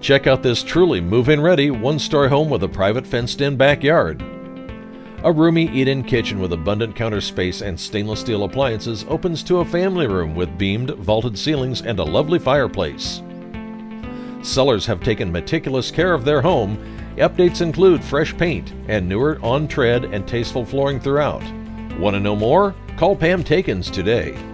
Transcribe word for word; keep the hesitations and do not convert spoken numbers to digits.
Check out this truly move-in ready one-story home with a private fenced-in backyard. A roomy eat-in kitchen with abundant counter space and stainless steel appliances opens to a family room with beamed, vaulted ceilings and a lovely fireplace. Sellers have taken meticulous care of their home. Updates include fresh paint and newer on-tread and tasteful flooring throughout. Want to know more? Call Pam Taeckens today.